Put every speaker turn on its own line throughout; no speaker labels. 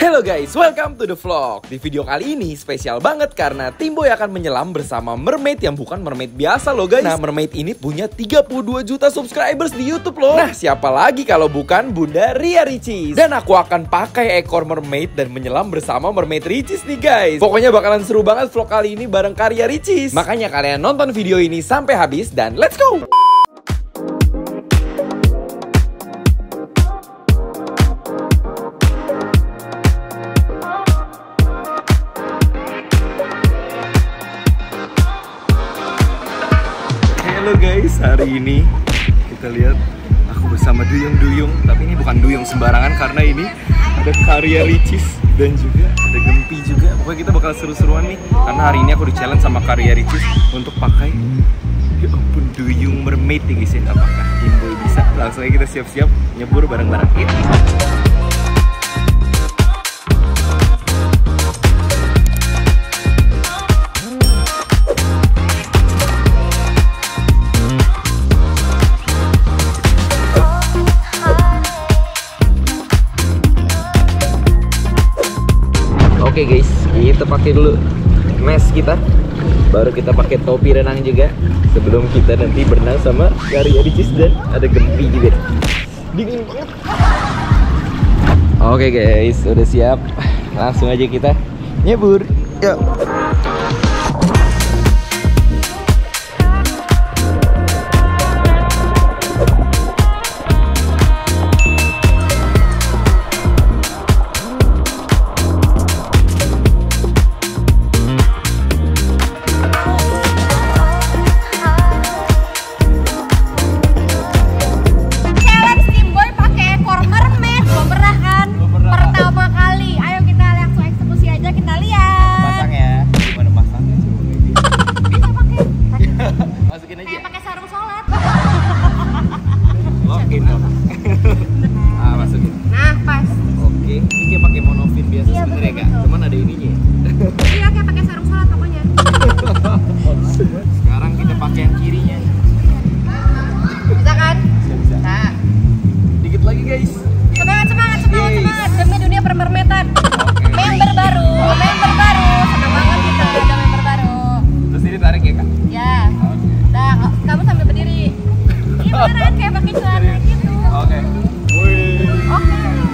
Hello guys, welcome to the vlog. Di video kali ini spesial banget karena Tim Boy akan menyelam bersama mermaid yang bukan mermaid biasa loh guys. Nah, mermaid ini punya 32 juta subscribers di YouTube loh. Nah, siapa lagi kalau bukan Bunda Ria Ricis. Dan aku akan pakai ekor mermaid dan menyelam bersama mermaid Ricis nih guys. Pokoknya bakalan seru banget vlog kali ini bareng Karya Ricis. Makanya kalian nonton video ini sampai habis dan let's go! Halo guys, hari ini kita lihat aku bersama duyung-duyung. Tapi ini bukan duyung sembarangan karena ini ada Karya Ricis dan juga ada Gempi juga. Pokoknya kita bakal seru-seruan nih karena hari ini aku di-challenge sama Karya Ricis untuk pakai, ya ampun, duyung mermaid nih guys. Apakah Tim Boy bisa? Langsung aja kita siap-siap nyebur bareng-bareng. Oke guys, kita pakai dulu mask kita, baru kita pakai topi renang juga sebelum kita nanti berenang sama Karya Ricis dan ada Gempi juga. Dingin banget. Oke guys, udah siap. Langsung aja kita nyebur. Yuk.
Nah, pas.
Oke, ini kayak pakai monofin biasa sebenarnya kak, cuman ada ininya.
Iya, kayak pakai sarung sholat pokoknya.
Sekarang kita pakai yang kirinya.
Bisa kan?
Bisa.
Nah,
Dikit lagi guys.
semangat. Demi dunia permermetan. Member baru. Senang banget kita ada member baru.
Terus ini tarik ya kak?
Ya. Nah, kamu sambil berdiri. Iya beneran kayak pakai celana gitu.
Oke. Wih.
Oke.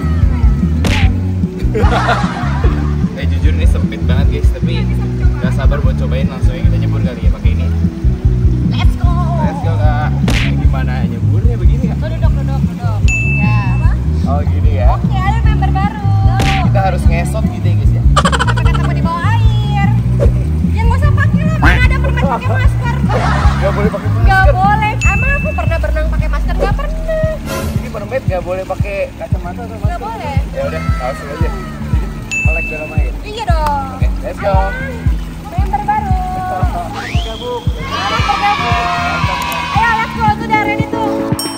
Jujur ini sempit banget guys, tapi gak sabar buat cobain. Langsung aja kita nyebur kali ya pakai ini.
Let's go
kak. Gimana nyeburnya begini kak?
Duduk. Ya.
Oh gini ya.
Oke, ada member baru.
Kita harus ngesot gitu ya guys ya.
Sampai ketemu di bawah air. Ya nggak usah pakai lah, mana ada mermaid pakai masker.
Gak boleh pakai masker.
Gak boleh. Emang aku pernah berenang pakai masker? Gak pernah.
Ini mermaid gak boleh pakai kacamata atau masker?
Gak boleh.
Ya udah, langsung aja. Melek dalam air.
Iya dong.
Oke, let's go.
Member baru.
Gabung.
Selamat bergabung. Ayo, let's go. Tuh udah ready tuh.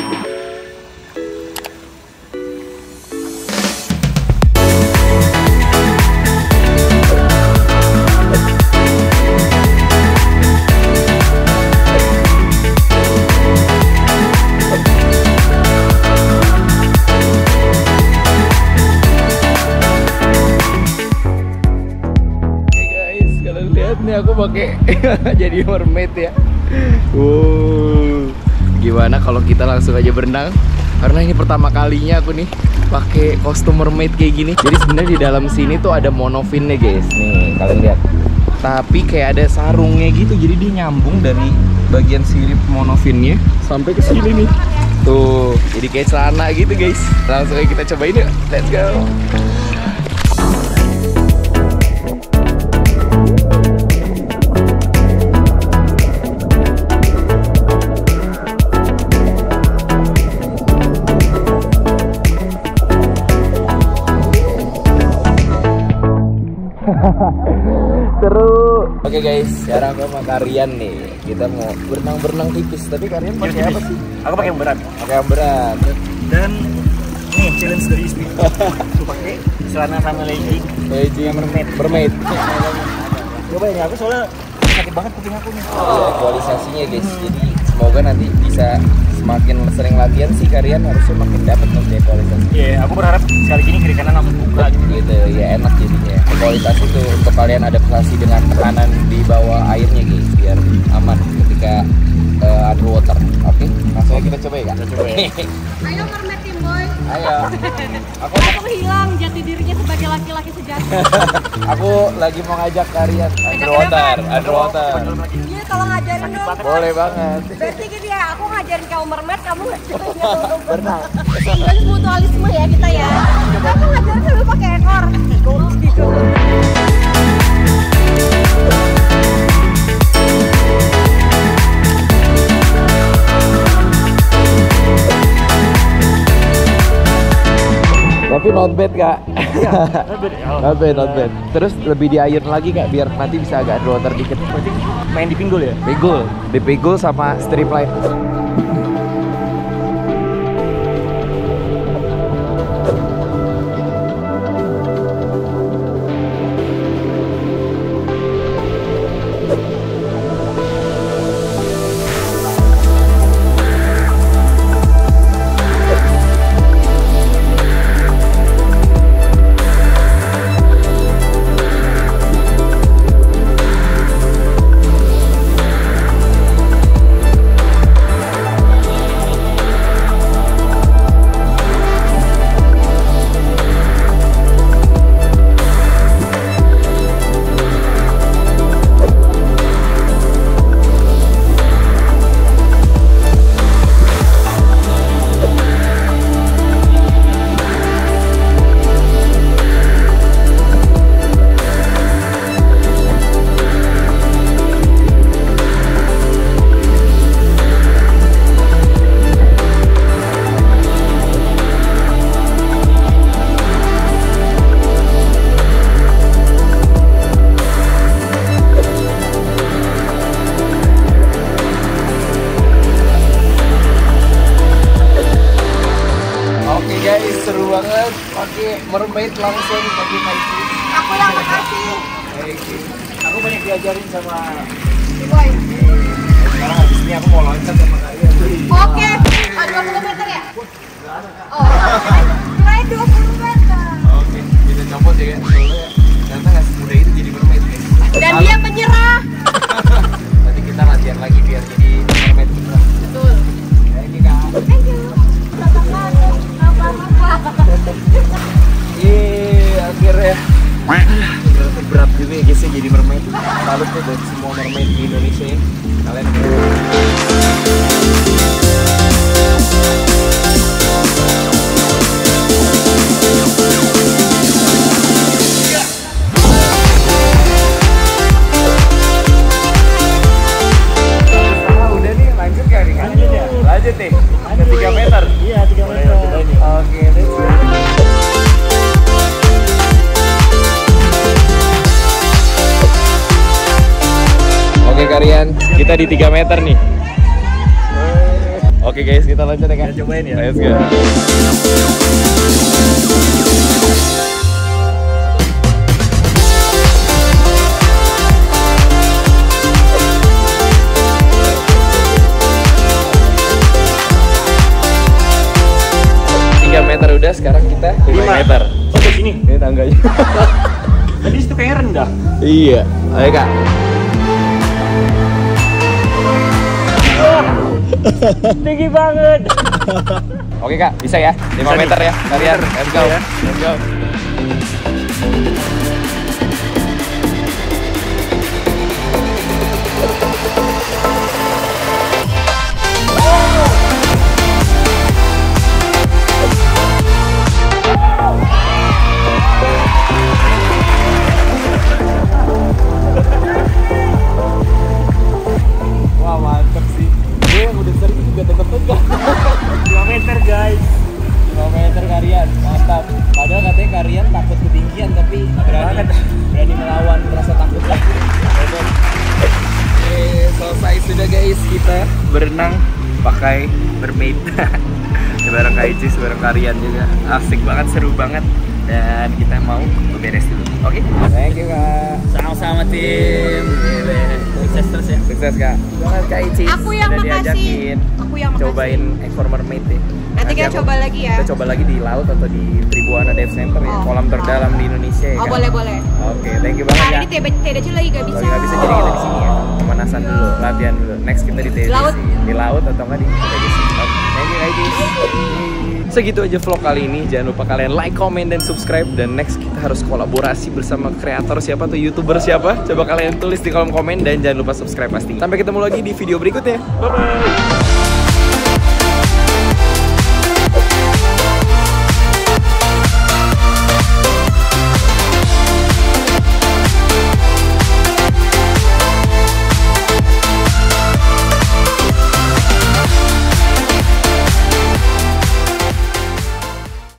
Nih aku pakai jadi mermaid ya. Gimana kalau kita langsung aja berenang? Karena ini pertama kalinya aku nih pakai kostum mermaid kayak gini. Jadi sebenarnya di dalam sini tuh ada monofinnya guys. Nih kalian lihat. Tapi kayak ada sarungnya gitu. Jadi dia nyambung dari bagian sirip monofinnya sampai ke sini nih. Tuh, jadi kayak celana gitu guys. Langsung aja kita cobain yuk. Let's go. Seru. Oke guys, sekarang aku sama Karyan nih. Kita mau berenang tipis. Tapi Karyan pakai apa sih?
Aku pakai yang berat.
Pakai yang berat.
Dan nih challenge dari istri. Aku pakai celana sama legging.
Legging mermaid.
Coba ini aku soalnya sakit banget kuping aku nih.
Aktualisasinya guys. Jadi semoga nanti bisa semakin sering latihan sih kalian harusnya makin dapat maksudnya kualitas.
Iya, aku berharap sekali gini kiri kanan langsung buka
gitu ya, enak jadinya. Kualitas itu untuk kalian adaptasi dengan tekanan di bawah airnya guys, biar aman ketika underwater. Oke, langsung aja kita coba ya Kak.
Kita coba ya.
Ayo mermaid team boy.
Ayo. Aku
Langsung hilang jati dirinya sebagai laki-laki sejati.
aku lagi mau ngajak kalian underwater.
Iya, kalau ngajarin dong.
Boleh banget.
Berarti gini ya, aku ngajarin kamu mermaid, kamu ngajarin berenang. Jadi mutualisme ya kita ya. Kamu ngajarin sambil pakai ekor. Gitu.
Tapi not bad Kak. Not bad. Terus lebih diayun lagi Kak, biar nanti bisa agak underwater dikit.
Berarti main di pinggul ya?
Dipigul sama strip line. Seru banget pakai mermaid langsung pakai kayu.
Aku yang makasih.
Aku banyak diajarin sama
Boy.
sekarang habis ini aku mau loncat sama kalian.
Oke, 20 meter ya? Oh, kirain 20 meter.
Oke, bisa copot ya kan? Ternyata nggak semudah itu jadi mermaid guys.
Dan dia menyerah.
Nanti kita latihan lagi biar jadi mermaid beneran.
Betul.
Thank you Kak.
Thank you.
Akhirnya berat juga ya guys ya jadi mermaid. Salut tuh buat semua mermaid di Indonesia ya. Kalian udah nih, lanjut gak nih? Lanjut nih, ke 3 meter.
Iya, 3 meter.
Oke, let's go. Oke kalian, kita di 3 meter nih. Oke guys, kita lanjut ya kan?
Kita cobain ya.
Let's go. Meter udah, sekarang kita 5 meter.
Oh, di sini.
Ini tangganya.
Tadi situ kayaknya rendah.
Iya. Ayo Kak.
Tinggi banget.
Oke Kak, bisa ya? 5
Bisa
meter
nih.
ya. Kalian, let's go.
Ya.
Let's go. Wah mantep sih. Gue yang udah sering juga tegak-tegak.
2 meter guys.
5 meter kalian, mantap. Padahal katanya kalian takut ketinggian, tapi berani melawan rasa takutnya. Oke, selesai sudah guys, kita berenang pakai mermaid. Bareng Kak Icis, bareng kalian juga. Asik banget, seru banget. Dan kita mau beres dulu. Oke? Thank you Kak.
Sama-sama tim.
Sukses terus ya. Sukses Kak. Banget Kak Icis.
Aku yang
udah
makasih.
diajakin
Aku yang makasih.
cobain ekor mermaid deh.
Nanti kita
aku-
coba lagi ya.
Kita coba lagi di laut atau di Tribuana Dive Center ya,
Oh.
kolam terdalam di Indonesia ya.
Oh
Kak?
boleh.
Oke, thank you banget
Hari
ya.
ini TBC lagi gak bisa.
Lagi nggak bisa jadi kita di sini ya. Pemanasan dulu, latihan dulu. Next kita di TBC.
Laut.
Di laut atau enggak di TBC. Oke, thank you guys. Segitu aja vlog kali ini. Jangan lupa kalian like, comment, dan subscribe. Dan next kita harus kolaborasi bersama kreator siapa tuh, YouTuber siapa. Coba kalian tulis di kolom komen dan jangan lupa subscribe pasti. Sampai ketemu lagi di video berikutnya. Bye bye.